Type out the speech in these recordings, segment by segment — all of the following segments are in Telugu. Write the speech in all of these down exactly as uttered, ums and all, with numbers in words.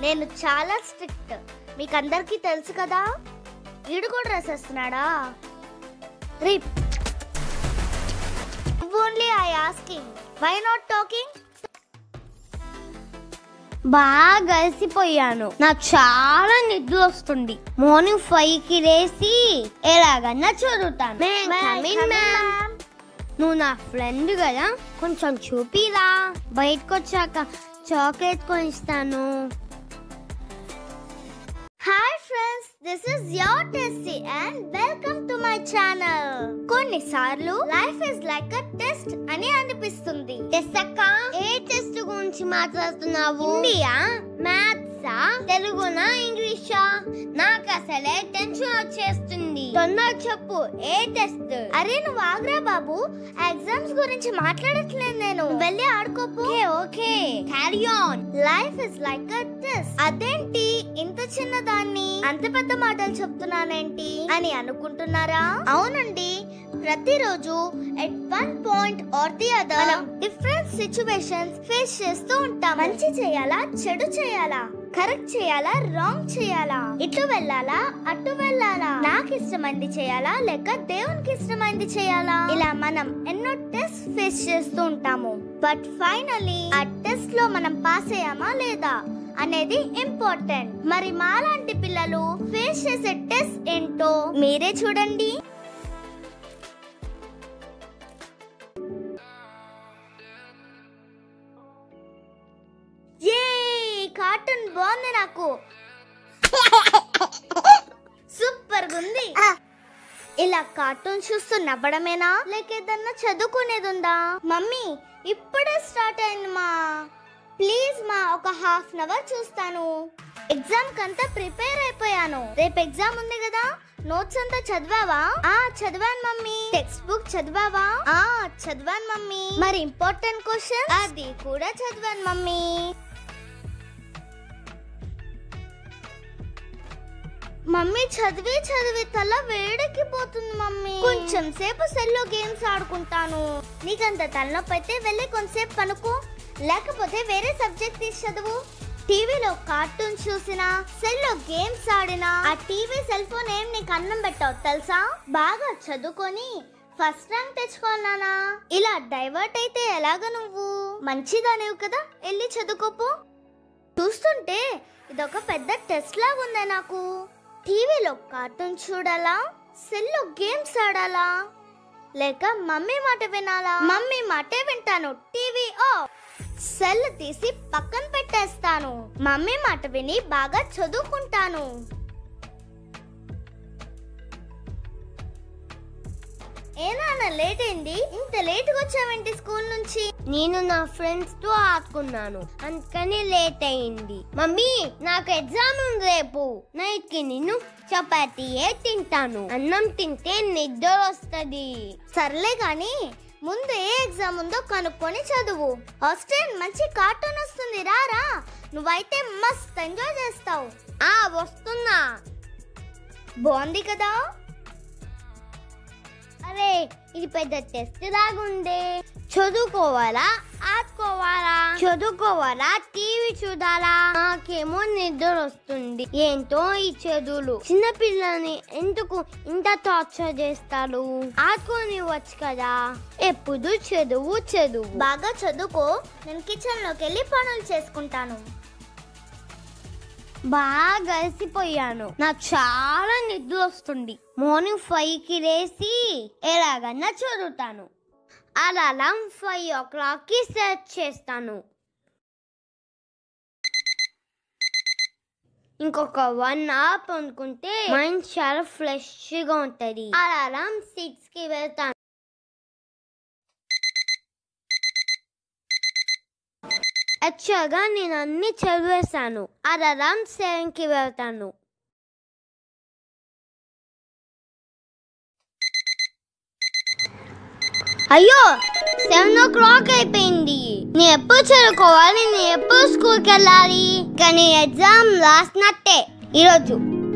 నేను చాలా స్ట్రిక్ట్, మీకు అందరికీ తెలుసు కదా. ఈడు కూడా రాసేస్తున్నాడా? Rip only I asking, why not talking? బాగా అలసిపోయాను, నాకు చాలా నిద్ర వస్తుంది. మార్నింగ్ ఫైవ్ కి లేసి ఎలాగన్నా చదువుతాను. నువ్వు నా ఫ్రెండ్ కదా, కొంచెం చూపిరా. బయటకు వచ్చాక చాక్లెట్ కొనిస్తాను. Hi friends, this is your testy and welcome to my channel. కొన్నిసార్లు life is like a test అని అనిపిస్తుంది. టెస్ట్ అక్క, ఏ టెస్ట్ గురించి మాట్లాడుతున్నావు? ఇండియా, మ్యాథ్సా, తెలుగునా, ఇంగ్లీషా? నాకు అసలే టెన్షన్ వచ్చేస్తుంది. తొందర చెప్పు, ఏ టెస్ట్? అరే నువ్వు ఆగ్రా బాబు, ఎగ్జామ్స్ గురించి మాట్లాడట్లేదు నేను. వెళ్ళి ఆడుకోపు. Okay, carry on. Life is like a test. అదేంటి ఇంత చిన్నదాన్ని అంత పెద్ద మాటలు చెప్తున్నానేంటి అని అనుకుంటున్నారా? అవునండి, ప్రతిరోజు at one point or the other different situations face చేస్తూ ఉంటాం. మంచి చేయాలా, చెడు చేయాలా, కరెక్ట్ చేయాలా, రాంగ్ చేయాలా, ఇటు వెళ్ళాలా, అటు వెళ్ళాలా, నాకు ఇష్టమైంది చేయాలా లేక దేవునికి ఇష్టమైంది చేయాలా, ఇలా మనం ఎన్నో టెస్ట్ ఫేస్ చేస్తూ ఉంటాము. బట్ ఫైనలీ ఆ టెస్ట్ లో మనం పాస్ అయ్యామా లేదా అనేది ఇంపార్టెంట్. మరి మాలాంటి పిల్లలు ఫేస్ చేసే టెస్ట్ ఏంటో మీరే చూడండి. కార్టూన్ బాగుంది, నాకు సూపర్ గా ఉంది. ఇలా కార్టూన్ చూస్తూ నవ్వడమేనా లేక ఏదన్నా చదువుకునేది ఉందా? మమ్మీ ఇప్పుడే స్టార్ట్ అయింది మా, ప్లీజ్ మా ఒక హాఫ్ అన్ అవర్ చూస్తాను. ఎగ్జామ్ కంతా ప్రిపేర్ అయిపోయాను. రేపు ఎగ్జామ్ ఉంది కదా, నోట్స్ అంతా చదివావా? ఆ చదివాను మమ్మీ. Text book చదివావా? ఆ చదివాను మమ్మీ. మరి ఇంపార్టెంట్ క్వశ్చన్ అది కూడా చదివాను మమ్మీ. మమ్మీ చదివి చదివి తల వేడెక్కిపోతుంది మమ్మీ. కొంచెం సేపు సెల్లో గేమ్స్ ఆడుకుంటాను. నీకంత తలనొప్పి అయితే వెళ్ళి కొంచెంసేపు పనుకో, లేకపోతే వేరే సబ్జెక్ట్ తీసి చదువు. టీవీలో కార్టూన్ చూసినా, సెల్లో గేమ్స్ ఆడినా ఆ టీవీ సెల్ ఫోన్ ఏం నీకు అన్నం పెట్టావు తెలుసా? బాగా చదువుకొని ఫస్ట్ ర్యాంక్ తెచ్చుకోవాలనా? ఇలా డైవర్ట్ అయితే ఎలాగ? నువ్వు మంచిదానేవు కదా, వెళ్ళి చదువుకోపో. చూస్తుంటే ఇదొక పెద్ద టెస్ట్ లాగా ఉందే నాకు. టీవీలో కార్టూన్ చూడాలా, సెల్లో గేమ్స్ ఆడాలా, లేక మమ్మీ మాట వినాలా? మమ్మీ మాటే వింటాను. టీవీ ఆఫ్, సెల్ తీసి పక్కన పెట్టేస్తాను. మమ్మీ మాట విని బాగా చదువుకుంటాను. ఏనా లేట్ అయింది, ఇంత లేట్ గా వచ్చావేంటి స్కూల్ నుంచి? నేను నా ఫ్రెండ్స్ తో ఆడుకున్నాను, అందుకని లేట్ అయింది. మమ్మీ నాకు ఎగ్జామ్ ఉంది రేపు. నైట్ కి నేను చపాతీయే తింటాను, అన్నం తింటే నిద్ర వస్తుంది. సర్లే గాని ముందు ఏ ఎగ్జామ్ ఉందో కనుక్కొని చదువు. హాస్టల్ మంచి కార్టూన్ వస్తుంది, రారా. నువ్వైతే మస్త్ ఎంజాయ్ చేస్తావు. ఆ వస్తున్నా. బాగుంది కదా. అరే ఇది పెద్ద టెస్ట్ లాగుందే. చదువుకోవాలా, ఆడుకోవాలా? చదువుకోవాలా, టీవీ చూడాలా? నాకేమో నిద్ర వస్తుంది. ఏంటో ఈ చదువులు, చిన్న పిల్లల్ని ఎందుకు ఇంత టార్చర్ చేస్తారు? ఆడుకొని వచ్చు కదా, ఎప్పుడు చదువు చదువు. బాగా చదువుకో, నేను కిచెన్ లోకి వెళ్ళి పనులు చేసుకుంటాను. బాగా అలసిపోయాను, నాకు చాలా నిద్ర వస్తుంది. మార్నింగ్ ఫైవ్ కి లేసి ఎలాగన్నా చదువుతాను. అలారం ఫైవ్ ఓ క్లాక్ కి సెట్ చేస్తాను. ఇంకొక వన్ అవర్ అనుకుంటే మైండ్ చాలా ఫ్రెష్ గా ఉంటది. అలారం సిక్స్ కి వెళ్తాను. యాక్చువల్గా నేను అన్ని చదివేశాను. అలారం సెవెన్ కి వెళ్తాను. అయ్యో సెవెన్ ఓ క్లాక్ అయిపోయింది. నేను ఎప్పుడు చదువుకోవాలి, నేను ఎప్పుడు స్కూల్కి వెళ్ళాలి? కానీ ఎగ్జామ్ రాసినట్టే ఈరోజు.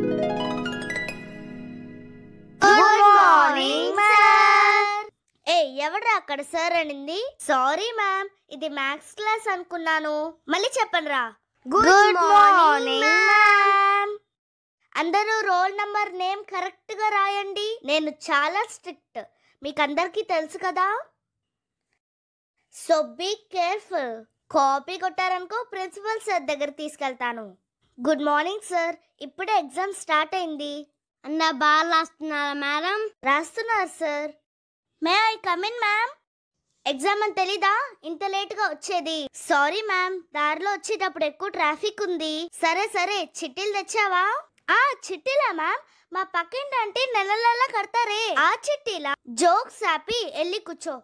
Good morning sir. ఏ ఎవడ్రా అక్కడ సార్ అనింది? సారీ మ్యామ్, ఇది మ్యాథ్స్ క్లాస్ అనుకున్నాను. మళ్ళీ చెప్పండి రా. Good morning ma'am. అందరూ రోల్ నంబర్ నేమ్ కరెక్ట్ గా రాయండి. నేను చాలా స్ట్రిక్ట్, మీకు అందరికీ తెలుసు కదా. So be careful. కాపీ కొట్టారనుకో ప్రిన్సిపల్ సార్ దగ్గర తీసుకెళ్తాను. Good morning sir. ఇప్పుడే ఎగ్జామ్ స్టార్ట్ అయింది. అందరు బాగా రాస్తున్నారా మేడం? రాస్తున్నారు sir. May I come in ma'am? Exam అని తెలీదా ఇంత లేట్ గా వచ్చేది? సారీ మ్యామ్, దారిలో వచ్చేటప్పుడు ఎక్కువ ట్రాఫిక్ ఉంది. సరే సరే, చిట్టీలు తెచ్చావా? ఆ చిట్టీలా మ్యామ్? మా పక్కింటి అంటే నెల నెల కడతారే ఆ చిట్టీలా? జోక్స్ హ్యాపీ, వెళ్ళి కూర్చో.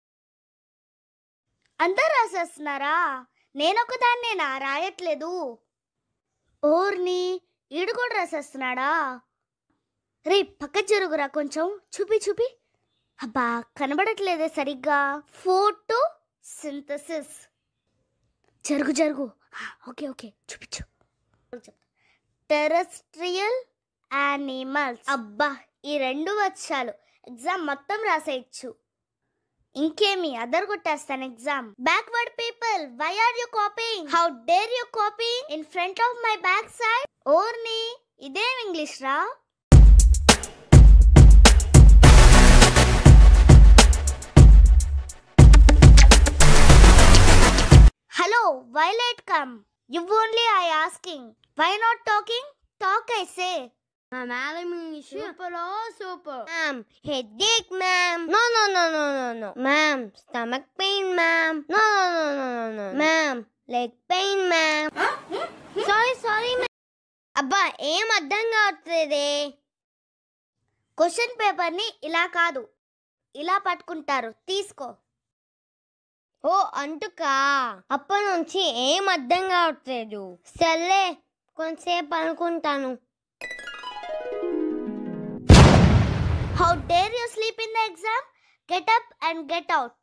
అందరు రాసేస్తున్నారా? నేనొకదాన్నేనా రాయట్లేదు? ఓర్ని, ఈడు కూడా రాసేస్తున్నాడా? రే పక్క జరుగురా కొంచెం, చూపి చూపి. అబ్బా కనబడట్లేదే సరిగ్గా. Photosynthesis. జరుగు జరుగు. ఓకే ఓకే చూపించు. Terrestrial animals. అబ్బా ఈ రెండు వచ్చాలు, ఎగ్జామ్ మొత్తం రాసేయచ్చు. ఇంకేమి అదర్ కొట్టేస్తాను exam. Backward people, why are you copying? How dare you copy in front of my back side? ఓర్ని, ఇదేం ఇంగ్లీష్ రా? Hello, why late come? You only I asking. Why not talking? Talk I say. మా madam super super. Ma'am headache ma'am. No no no no no no ma'am. Stomach pain ma'am. No no no no no ma'am. Leg pain ma'am. Sorry sorry ma'am. అబ్బా ఏం అర్థం కావట్లేదే. క్వశ్చన్ పేపర్ ని ఇలా కాదు, ఇలా పట్టుకుంటారు, తీసుకో. ఓ అంటుకా, అప్పటి నుంచి ఏం అర్థం కావట్లేదు. సర్లే కొంతసేపు అనుకుంటాను. How dare you sleep in the exam? Get up and get out.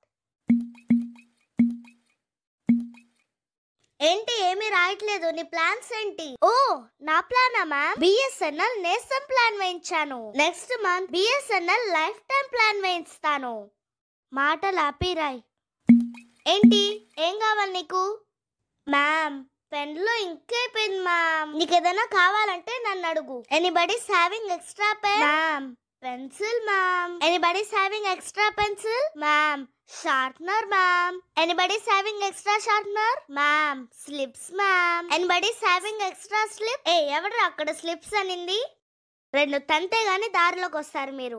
ఏంటి ఏమీ రాయట్లేదు? నీ ప్లాన్స్ ఏంటి? ఓ నా ప్లానా మ్యామ్? బిఎస్ఎన్ఎల్ నేస్తం ప్లాన్ వేయించాను. Next month BSNL life time plan వేయిస్తాను. మాటలు ఆపి రాయ్. ఏంటి ఏం కావాలి నీకు? మ్యామ్ పెన్లో ఇంకైపోయింది మ్యామ్. నీకు ఏదైనా కావాలంటే నన్ను అడుగు. Anybody's having extra pen? Ma'am pencil ma'am. Anybody's having extra pencil? Ma'am sharpener ma'am. Anybody's having extra sharpener? Ma'am slips ma'am. Anybody's having extra slip? ఏ ఎవరు అక్కడ స్లిప్స్ అనింది? రెండు తంతే గాని దారిలోకి వస్తారు మీరు.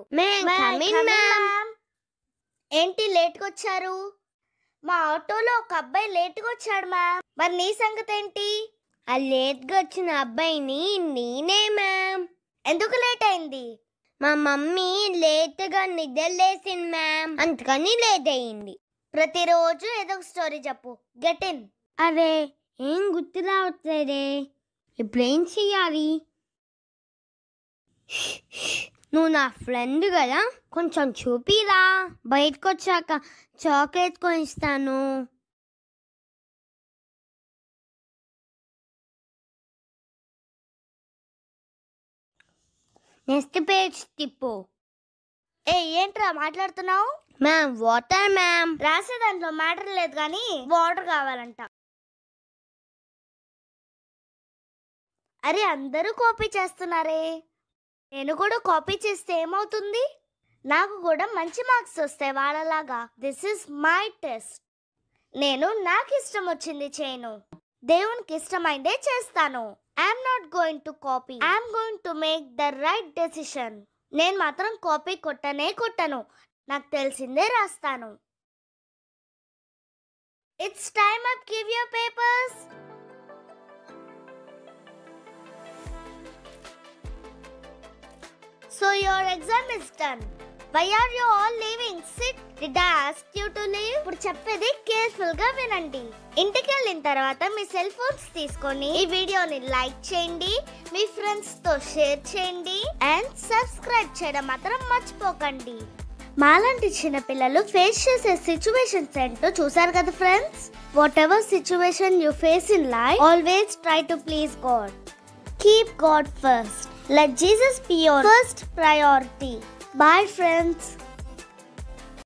ఏంటి లేట్గా వచ్చారు? మా ఆటోలో ఒక అబ్బాయి లేట్గా వచ్చాడు మ్యామ్. మరి నీ సంగతి ఏంటి? ఆ లేట్గా వచ్చిన అబ్బాయిని నేనే మ్యామ్. ఎందుకు లేట్ అయింది? మా మమ్మీ లేట్గా నిద్రలేసింది మ్యామ్, అందుకని లేట్ అయింది. ప్రతిరోజు ఏదో ఒక స్టోరీ చెప్పు. Get in. అరే ఏం గుర్తు రావట్లేదే. ఇప్పుడు ఏం చెయ్యాలి? నువ్వు నా ఫ్రెండ్ కదా, కొంచెం చూపిరా. బయటకు వచ్చాక చాక్లెట్ కొనిస్తాను. నెక్స్ట్ పేజ్ తిప్పు. ఏ ఏంట్రా మాట్లాడుతున్నావు? Ma'am water ma'am. రాసే దాంట్లో మ్యాటర్ లేదు కానీ వాటర్ కావాలంట. అరే అందరూ కాపీ చేస్తున్నారే, నేను కూడా కాపీ చేస్తే ఏమవుతుంది? నాకు కూడా మంచి మార్క్స్ వస్తాయి వాళ్ళలాగా. This is my test. నేను నాకు ఇష్టం వచ్చింది చేయను, దేవునికి ఇష్టమైందే చేస్తాను. I'm not going to copy. I'm going to make the right decision. నేను మాత్రం కాపీ కొట్టనే కొట్టను, నాకు తెలిసిందే రాస్తాను. It's time up. Give your papers. So your exam is done. Why are you all leaving? Sit. Did I ask you to leave? ఇప్పుడు చెప్పేది కేర్ఫుల్ గా వినండి. ఇంటికి వెళ్ళిన తర్వాత మీ సెల్ ఫోన్స్ తీసుకొని ఈ వీడియోని లైక్ చేయండి, మీ ఫ్రెండ్స్ తో షేర్ చేయండి అండ్ సబ్స్క్రైబ్ చేయడం మాత్రం మర్చిపోకండి. మాలాంటి చిన్న పిల్లలు ఫేస్ చేసే సిచ్యువేషన్స్ ఏంటో చూసారు కదా friends. Whatever situation you face in life, always try to please God. Keep God first. Let Jesus be your first priority. Bye friends.